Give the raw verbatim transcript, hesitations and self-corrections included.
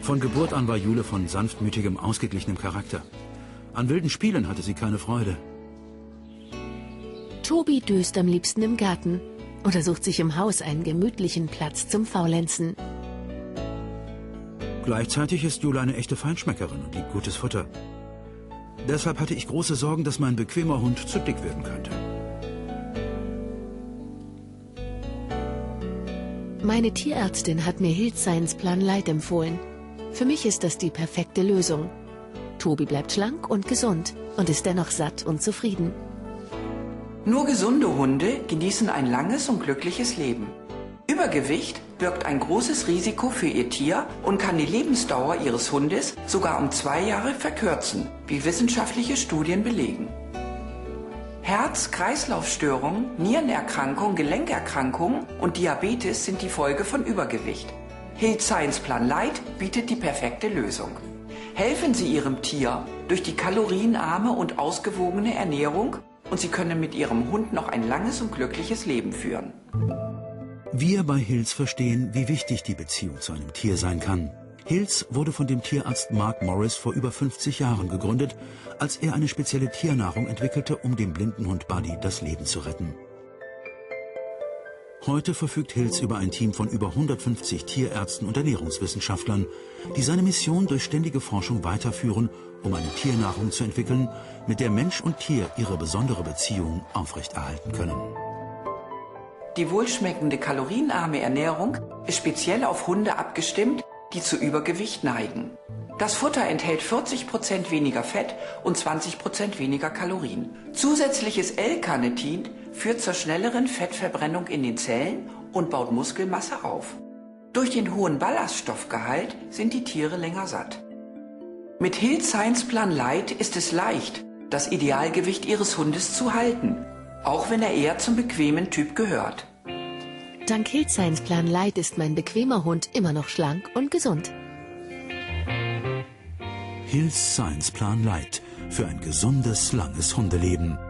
Von Geburt an war Jule von sanftmütigem, ausgeglichenem Charakter. An wilden Spielen hatte sie keine Freude. Tobi döst am liebsten im Garten oder sucht sich im Haus einen gemütlichen Platz zum Faulenzen. Gleichzeitig ist Jule eine echte Feinschmeckerin und liebt gutes Futter. Deshalb hatte ich große Sorgen, dass mein bequemer Hund zu dick werden könnte. Meine Tierärztin hat mir Hild Science Plan Light empfohlen. Für mich ist das die perfekte Lösung. Tobi bleibt schlank und gesund und ist dennoch satt und zufrieden. Nur gesunde Hunde genießen ein langes und glückliches Leben. Übergewicht birgt ein großes Risiko für Ihr Tier und kann die Lebensdauer Ihres Hundes sogar um zwei Jahre verkürzen, wie wissenschaftliche Studien belegen. Herz-Kreislauf-Störungen, Nierenerkrankungen, Gelenkerkrankungen und Diabetes sind die Folge von Übergewicht. Hild Science Plan Light bietet die perfekte Lösung. Helfen Sie Ihrem Tier durch die kalorienarme und ausgewogene Ernährung und Sie können mit Ihrem Hund noch ein langes und glückliches Leben führen. Wir bei Hills verstehen, wie wichtig die Beziehung zu einem Tier sein kann. Hills wurde von dem Tierarzt Mark Morris vor über fünfzig Jahren gegründet, als er eine spezielle Tiernahrung entwickelte, um dem blinden Hund Buddy das Leben zu retten. Heute verfügt Hills über ein Team von über hundertfünfzig Tierärzten und Ernährungswissenschaftlern, die seine Mission durch ständige Forschung weiterführen, um eine Tiernahrung zu entwickeln, mit der Mensch und Tier ihre besondere Beziehung aufrechterhalten können. Die wohlschmeckende kalorienarme Ernährung ist speziell auf Hunde abgestimmt, die zu Übergewicht neigen. Das Futter enthält vierzig Prozent weniger Fett und zwanzig Prozent weniger Kalorien. Zusätzliches L-Carnitin führt zur schnelleren Fettverbrennung in den Zellen und baut Muskelmasse auf. Durch den hohen Ballaststoffgehalt sind die Tiere länger satt. Mit Hild Science Plan Light ist es leicht, das Idealgewicht Ihres Hundes zu halten, auch wenn er eher zum bequemen Typ gehört. Dank Hild Science Plan Light ist mein bequemer Hund immer noch schlank und gesund. Hills Science Plan Light für ein gesundes, langes Hundeleben.